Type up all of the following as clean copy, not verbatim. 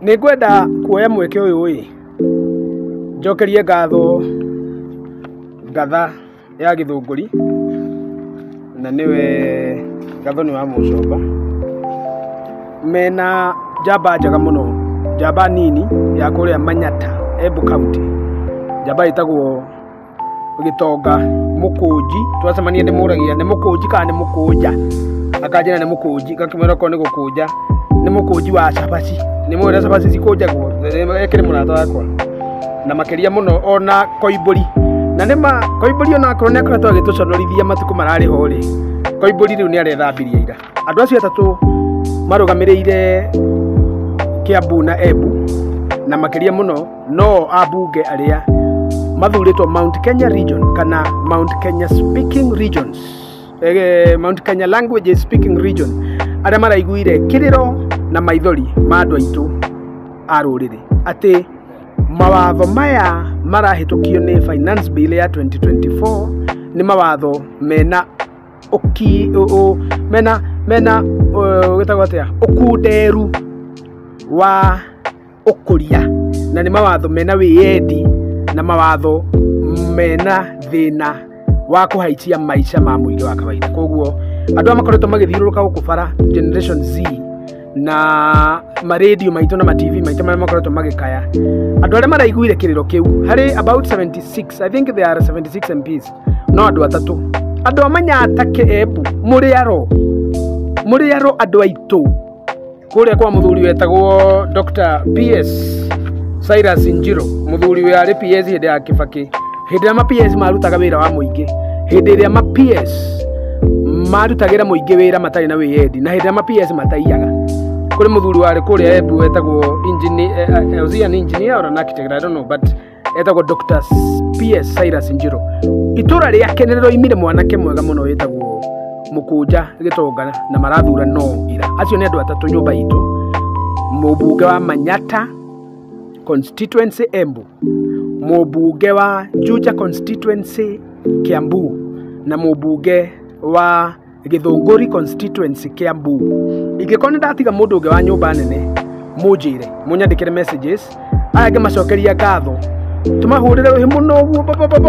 Nĩngwenda kuoya mweke ũyũ njokerie ngatho ngatha ya Gĩthũngũri na niwe Gathoni wa Mũcomba mena njamba njega mũno, njamba nini ya kũrĩa Manyata, Embu County, njamba ĩtagwo Gĩtonga Mũkũnji. Twacemania ndĩmũragia nĩ Mũkũnji kana nĩ Mũkũnja, akanjĩra nĩ Mũkũnji, ngakĩmwĩra ko nĩ gũkũnja, nĩ Mũkũnji wa cabaci, nĩ mwĩra cabaci cikũnjagwo, ekĩrĩ mũrata wakwa na makĩria mũno ona Koimbũri, na nĩma Koimbũri ona akorwo nĩ akoretwo agĩtũconorithia matukũ mararĩ ho rĩ, Koimbũri rĩu nĩ arethambiria ira. Andũ acio atatũ marũgamĩrĩire Kiambu na Embu na makĩria mũno no ambunge arĩa mathurĩtwo Mount Kenya region kana Mount Kenya speaking regions, Mount Kenya language speaking region, arĩa maraiguire kĩrĩro na maithori ma andũ aitũ a rũrĩrĩ atĩ mawatho maya marahĩtũkio nĩ finance bill ya 2024 nĩ mawatho mena ũkunderu wa ũkũria, na nĩ mawatho mena wĩyendi na mawatho mena thĩna wa kũhaicia maica ma mũingĩ wa kawaida. Koguo andũ arĩa makoretwo magĩthiũrũrũka gũkũ bara, Generation Z na maradio maitũ na ma TV maitũ marĩa makoretwo magĩkaya, andũ arĩa maraiguire kĩrĩro kĩu harĩ about 76, I think there are 76 MPs, no andũ atatũ, andũ a Manyata, Embu, mũrĩaro andũ aitũ kũrĩa kwa mũthuri wetagwo Dr. PS Cyrus Njiro, mũthuri warĩ PS hĩndĩ ya Kibaki, hĩndĩ ĩrĩa ma PS marutaga wĩra wa mũingĩ, hĩndĩ ĩrĩa ma PS marutagĩra mũingĩ wĩra matarĩ na wĩyendi, na hĩndĩ ĩrĩa ma PS mataiyaga. Kũrĩ mũthuri warĩ kũrĩa Embu wetagwo engineer or an architect, I don't know, but etagwo Dr. PS Cyrus Njiro. Itũra rĩake nĩrĩroimire mwanake mwega mũno wetagwo Mũkũnja Gĩtonga na marathura no ira. Acio nĩ andũ atatũ nyũmba itũ, mũmbunge wa Manyata constituency Embu, mũmbunge wa Juja constituency Kiambu, na mũmbunge wa Gĩthũngũri constituency Kiambu. Ingĩkorwo nĩ ndatiga mũndũ ũngĩ wa nyũmba nene mũnjĩre, mũnyandĩkĩre messages, aya ngĩmacokeria ngatho, tũmahũrĩre rũhĩ mũno ũguo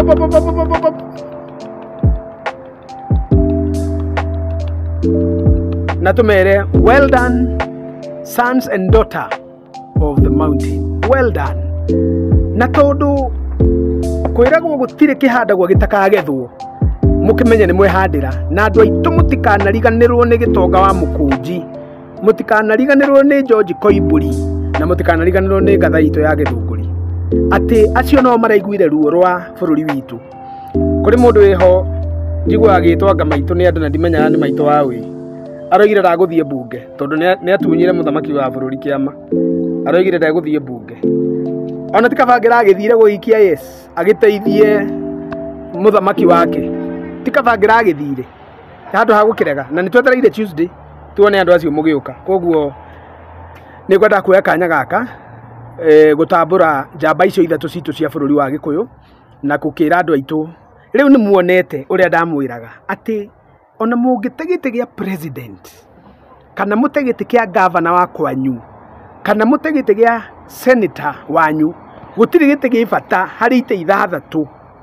na tũmere well done sons and daughter of the mountain, well done. Na tondũ kwĩragwo gũtirĩ kĩhandagwo gĩtakagethwo, mũkĩmenye nĩ mwehandĩra, na andũ aitũ mũtikanariganĩrwo nĩ Gĩtonga wa Mũkũnji, mũtikanariganĩrwo nĩ George Koimbũri, na mũtikanariganĩrwo nĩ ngatha itũ ya Gĩthũngũri, atĩ acio no maraiguire ruo rwa bũrũri witũ. Kũrĩ mũndũ wĩho njiguaga agĩtwanga maitũ nĩ andũ na ndimenyaga nĩ maitũ wa wĩ, aroigire ndagũthiĩ mbunge tondũ nĩ atunyire mũthamaki wa bũrũri kĩama, aroigire ndagũthiĩ mbunge, ona tikabangira agĩthire gũikia yes agĩteithie mũthamaki wake, tikabangira agĩthire handũ ha gũkĩrega, na nĩ twetereire Tuesday tuone andũ acio mũgĩũka. Koguo nĩ ngwenda kuoya kanya gaka gũtambũra njamba icio ithatũ citũ cia bũrũri wa Gĩkũyũ na gũkĩra andũ aitũ, rĩu nĩ muonete ũrĩa ndamwĩraga atĩ ona mũngĩte gĩtĩ gĩa president kana mũte gĩtĩ kĩa governor wa kwanyu kana mũte gĩtĩ gĩa senator wanyu, gũtirĩ gĩtĩ gĩ bata harĩ itĩ ithathatũ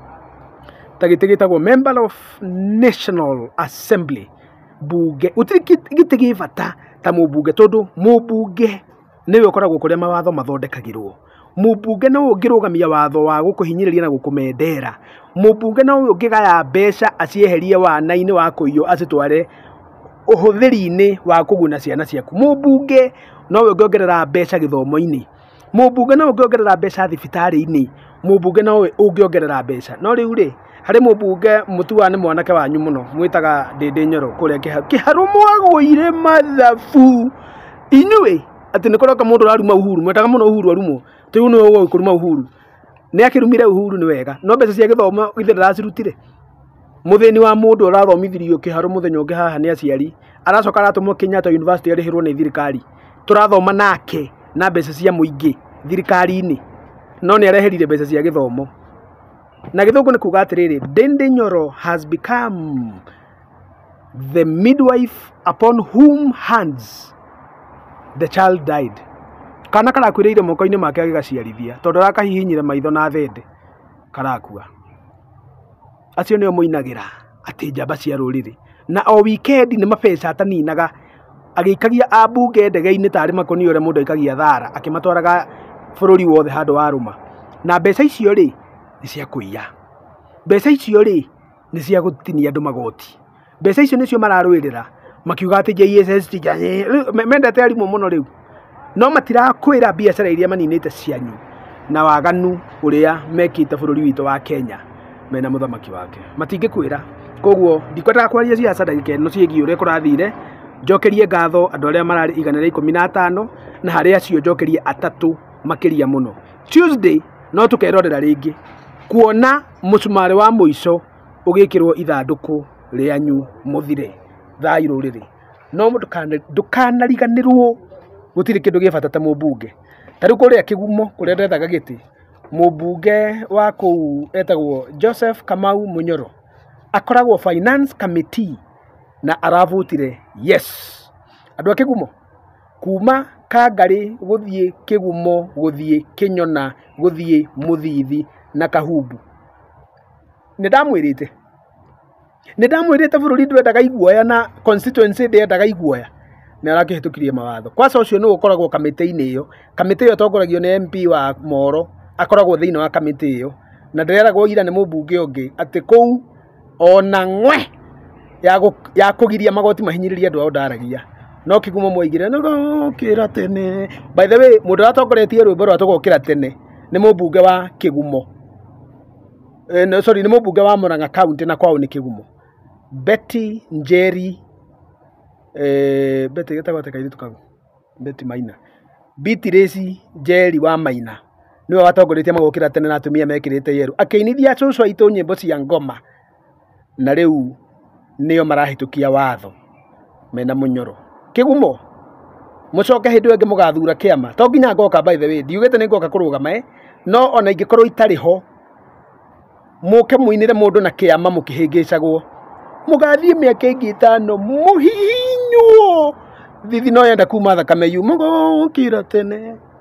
ta gĩtĩ gĩtagwo member of National Assembly, mbunge. Gũtirĩ gĩtĩ gĩ bata ta mũmbunge, tondũ mũmbunge nĩwe ũkoragwo kũrĩa mawatho mathondekagĩrwo. Mũmbunge no ũngĩrũgamia watho wa gũkũhinyĩrĩria na gũkũmendera. Mũmbunge no ũngĩgaya mbeca acieherie wana-inĩ wa kũiywo acitware ũhũthĩri-inĩ wa kũguna ciana ciaku. Mũmbunge no ũngĩongerera mbeca gĩthomo-inĩ. Mũmbunge no ũngĩongerera mbeca thibitarĩ-inĩ. Mũmbunge no ũngĩongerera mbeca. No rĩu rĩ, harĩ mũmbunge mũtua nĩ mwanake wanyu mũno mwĩtaga Ndĩndĩ Nyoro kũrĩa Kĩharũ, mwagũire mathabu inyuĩ atĩ nĩ kũroka mũndũ ũraruma Uhuru, mwetaga mũno Uhuru arumwo, tĩu nĩ ũgũĩ kũruma Uhuru, nĩ akĩrumire Uhuru nĩ wega, no mbeca cia gĩthomo githĩ ndĩracirutire. Mũthĩni wa mũndũ ũrathomithirio Kĩharũ mũthenya ũngĩ haha nĩ aciari, aracoka aratũmwo Kenyatta University arĩhĩrwo nĩ thirikari, tũrathoma nake na mbeca cia mũingĩ thirikari-inĩ, no nĩ areherire mbeca cia gĩthomo. Na gĩthũngũ nĩ kuga atĩrĩrĩ, Ndĩndĩ Nyoro has become the midwife upon whom hands the child died. kana karakwĩrĩire moko-inĩ make agĩgaciarithia tondũ arakahihinyire maitho na thende karakua. Acio nĩo moinagĩra atĩ njamba cia rũrĩrĩ, na o weekend nĩ mabeca ataninaga agĩikagia ambunge ndege-inĩ tarĩ makũnia ũrĩa mũndũ aikagia thara akĩmatwaraga bũrũri wothe handũ warũma. Na mbeca icio rĩ nĩ cia kũiya, mbeca icio rĩ nĩ cia gũtinia andũ magoti, mbeca icio nĩcio mararũĩrĩra makiuga atĩ JSS mendete arimũ mũno rĩu, no matirakwĩra biacara iria maninĩte cianyu na waganu ũrĩa mekĩte bũrũri witũ wa Kenya mena mũthamaki wake, matingĩkwĩra. Koguo ndikwendaga kwaria ciaca ndagĩka ĩno ciĩgiĩ ũrĩa kũrathiire. Njokerie ngatho andũ arĩa mararĩ 115 na harĩ acio njokerie 3 makĩria mũno. Tuesday no tũkerorera rĩngĩ kuona mũcumarĩ wa mũico ũgĩkĩrwo ithandũkũ rĩanyu mũthire. Thai rũrĩrĩ, no ndũkanariganĩrwo, gũtirĩ kĩndũ gĩa bata ta mũmbunge. Ta rĩu kũrĩa Kĩgumo kũrĩa ndethaga gĩtĩ, mũmbunge wa kũu etagwo Joseph Kamau Munyoro akoragwo finance committee na aravutire yes. Andũ a Kĩgumo kuma Kangarĩ gũthiĩ Kĩgumo gũthiĩ Kĩnyona gũthiĩ Mũthithi na Kahumbu, nĩ ndamwĩrĩte bũrũri ndwendaga iguoya na constituency ndĩendaga iguoya, nĩ arakĩhĩtũkirie mawatho. Kwaca ũcio nĩ ũkoragwo kamĩtĩ-inĩ ĩyo, kamĩtĩ ĩyo tongoragio nĩ MP wa Moro, akoragwo thĩinĩ wa kamĩtĩ ĩyo, na ndĩreragwo ira nĩ mũmbunge ũngĩ atĩ kũu ona ng'we ya kũgiria magoti mahinyĩrĩria andũ ao ndaragia. No Kĩgumo moigire nĩgũkĩra tene. By the way, mũndũ ũratongoretie rwĩmbo rwa tũgokĩra tene nĩ mũmbunge wa Kĩgumo, sorry, nĩ mũmbunge wa Murang'a County na kwao nĩ Kĩgumo, Betty Njeri, Betty gĩtagwo atĩ kairĩtu kau, Betty Maina, Beatrice Njeri wa Maina nĩwe watongoretie magokĩra tene na atumia mekĩrĩte yerũ akĩinithia cũcũ aitũ nyĩmbo cia ngoma, na rĩu nĩo marahĩtũkia watho mena Munyoro. Kĩgumo mũcoke hĩndĩ ĩngĩ mũgathura kĩama, to nginya ngoka. By the way, ndiugĩte nĩ ngoka kũrũgama, no ona ingĩkorwo itarĩ ho mũke mũinĩre mũndũ na kĩama mũkĩhĩngĩcagwo, mũgathiĩ mĩaka ĩngĩ 5 mũhihinywo. Thithi no yenda kuma thakame yu mũgokĩra tene.